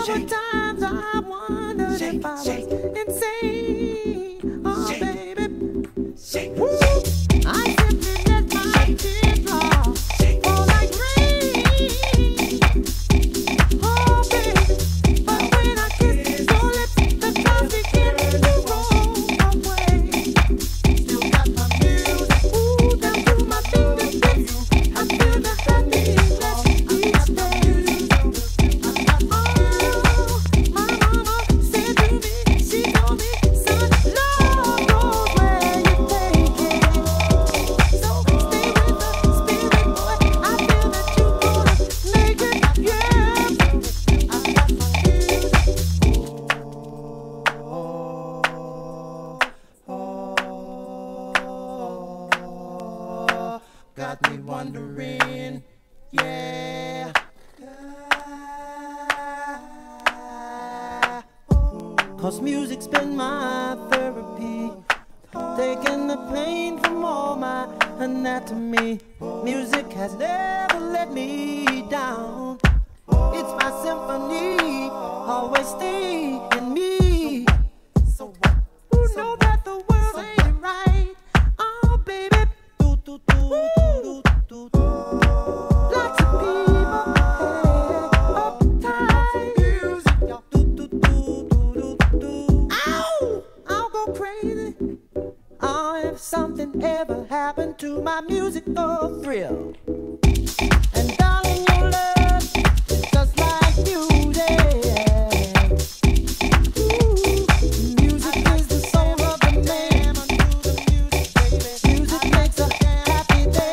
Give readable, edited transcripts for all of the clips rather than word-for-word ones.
were times I wondered if I was insane. Oh, baby. Woo. I simply let my tears fall like rain. Oh, baby. But when I kiss your lips, the clouds begin to roll away. Still got my music, ooh, down to my fingertips. I feel the happiness each day. Oh, my mama said to me, she told me, son, love goes where you take it. So stay with the spirit, boy. I feel that you're gonna make it, yeah. I got my music. Got me wondering, yeah. 'Cause music's been my therapy, taking the pain from all my anatomy. Music has never let me down. It's my symphony, always stay in me. So what? Who know that the world ain't right? Oh, baby. Do, do, do, do, do, do. Lots of people, uptight. Music, y'all. Do, do, do, do, do, do. Ow! I'll go crazy. Oh, if something ever happened to my music, oh, thrill. And darling, your love is just like music. Ooh, music is the soul of the man. Music makes a happy day.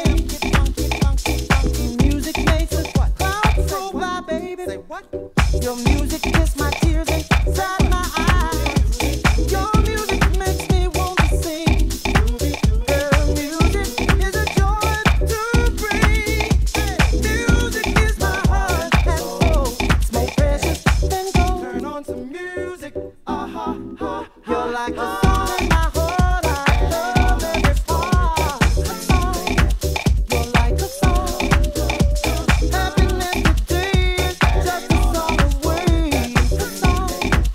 Music makes a cloud go by, baby. Your music is my tears inside my eyes. Your music makes me want to sing. Girl, music is a joy to bring. Music is my heart and soul. It's more precious than gold. Turn on some music. You're like the song in my heart. I love every part. You're like a song. Happiness today is just a song away. A song.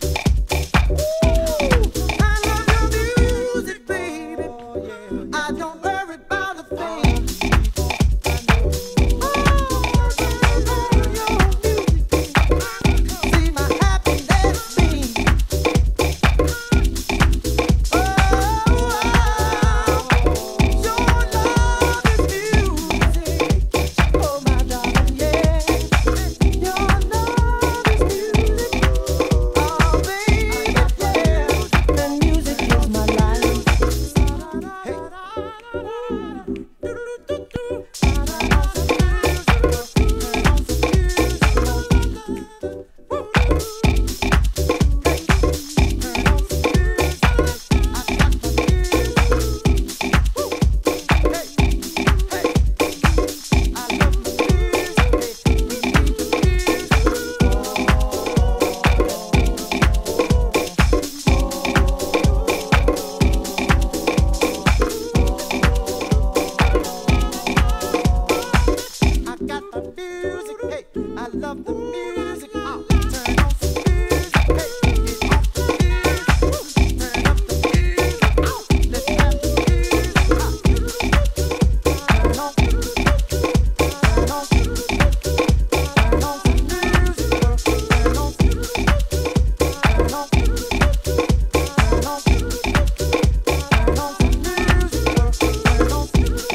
Ooh, I love your music, baby. I don't worry about a thing. Oh, your music. See my happiness beam. Oh, your love is music. Oh, my darling, yeah. Your love is music. Oh, baby, yeah. And music is my life. I got the music, hey, I love the music. Turn on some music, hey, get off the music. Turn up the music, let's have the music. Turn on, turn on some music, turn on some music, turn on some music, turn on some music, turn on some music, turn on some music, turn on some music, turn on some music.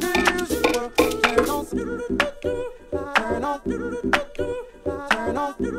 Turn on.